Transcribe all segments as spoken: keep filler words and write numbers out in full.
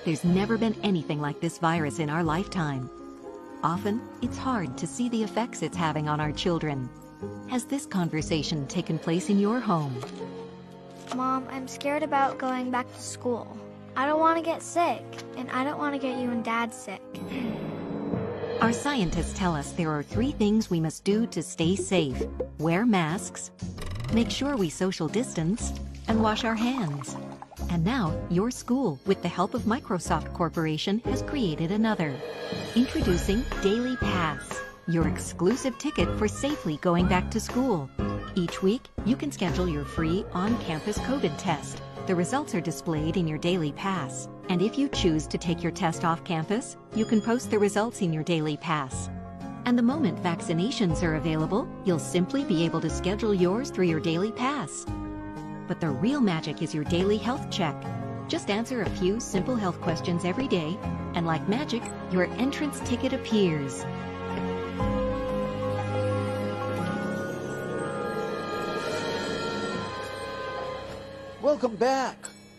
There's never been anything like this virus in our lifetime. Often, it's hard to see the effects it's having on our children. Has this conversation taken place in your home? Mom, I'm scared about going back to school. I don't want to get sick, and I don't want to get you and Dad sick. Our scientists tell us there are three things we must do to stay safe. Wear masks, make sure we social distance, and wash our hands. And now, your school, with the help of Microsoft Corporation, has created another. Introducing Daily Pass, your exclusive ticket for safely going back to school. Each week, you can schedule your free on-campus COVID test. The results are displayed in your Daily Pass. And if you choose to take your test off campus, you can post the results in your Daily Pass. And the moment vaccinations are available, you'll simply be able to schedule yours through your Daily Pass. But the real magic is your daily health check. Just answer a few simple health questions every day, and like magic, your entrance ticket appears. Welcome back.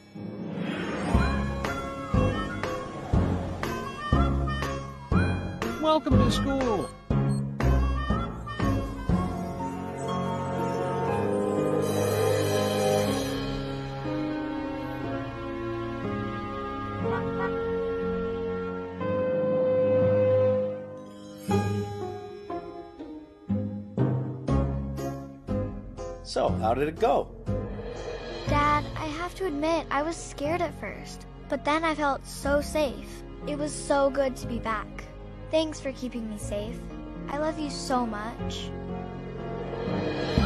Welcome to school. So, how did it go? Dad, I have to admit, I was scared at first, but then I felt so safe. It was so good to be back. Thanks for keeping me safe. I love you so much.